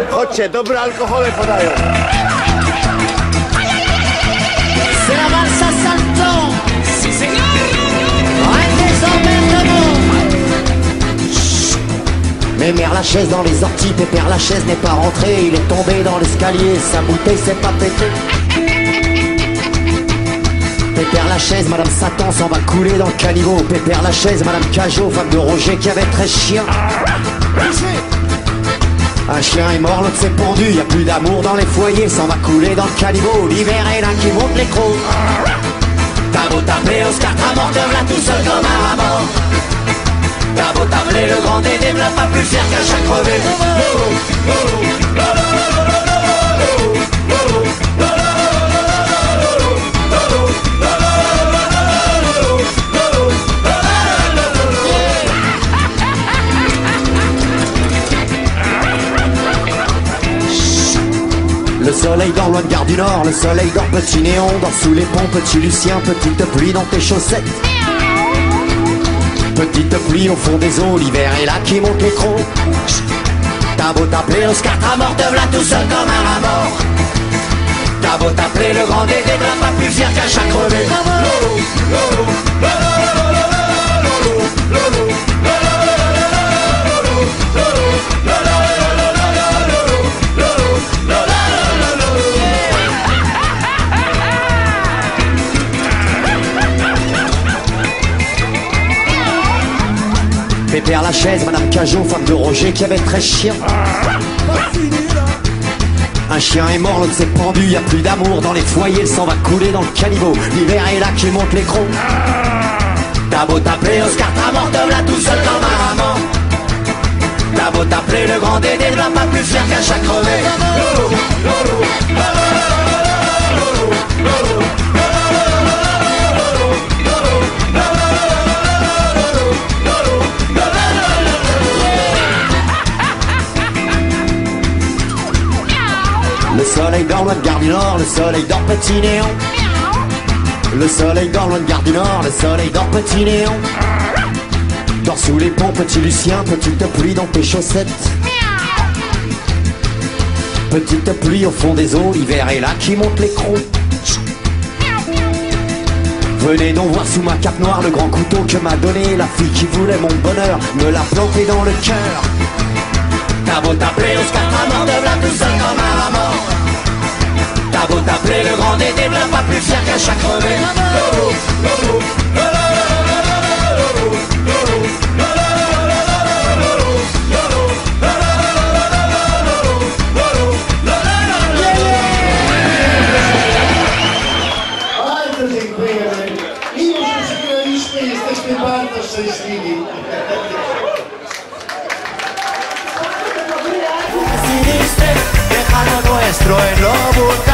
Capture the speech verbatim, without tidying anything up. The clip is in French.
Chodźcie, dobre alkohole podają. C'est la valse à Salton. Si, señor. Reine des emmerdements. Mais Mère Lachaise dans les orties, Pépère Lachaise n'est pas rentré. Il est tombé dans l'escalier, sa bouteille s'est pas pétée. Pépère Lachaise, Madame Satan s'en va couler dans le caniveau. Pépère Lachaise, Madame Cajot, femme de Roger qui avait treize chiens. Un chien est mort, l'autre s'est pendu. Y a plus d'amour dans les foyers, s'en va couler dans le caniveau. L'hiver est là qui monte les crocs. T'as beau t'appeler Oscar Tramort, te v'là tout seul comme un ramor. T'as beau t'appeler le grand Dédé, v'là pas plus fier qu'un chat crevé. Le soleil dort loin de Gare du Nord, le soleil dort petit néon, dort sous les ponts, petit Lucien, petite pluie dans tes chaussettes. Petite pluie au fond des eaux, l'hiver est là qui monte les crocs. T'as beau t'appeler Oscar Tramort, te v'là tout seul comme un rat mort. T'as beau t'appeler le grand Dédé, v'là pas plus fier qu'un chat crevé. Pépère Lachaise, Madame Cajot, femme de Roger qui avait treize chiens. Un chien est mort, l'autre s'est pendu, y a plus d'amour dans les foyers, le sang va couler dans le caniveau. L'hiver est là qui monte les crocs. T'as beau t'appeler Oscar Tramort, te v'là tout seul comme un ramant. T'as beau t'appeler le grand Dédé, v'là pas plus fier qu'un chat crevé. Le soleil dort loin de Gare du Nord, le soleil dort petit néon. Le soleil dort loin de Gare du Nord, le soleil dort petit néon. Dors sous les ponts, petit Lucien, petite pluie dans tes chaussettes. Petite pluie au fond des eaux, l'hiver est là qui monte les crocs. Venez donc voir sous ma cape noire le grand couteau que m'a donné la fille qui voulait mon bonheur, me l'a planté dans le cœur. T'as beau t'appeler Oscar Tramort, te v'là tout seul comme un rat mort. T'as beau t'appeler le grand Dédé, v'là pas plus fier qu'un chat crevé. Ale to dziękujemy. Mimo że przegraliśmy, jesteśmy bardzo szczęśliwi. Decidiste dejar lo nuestro en lo vulgar.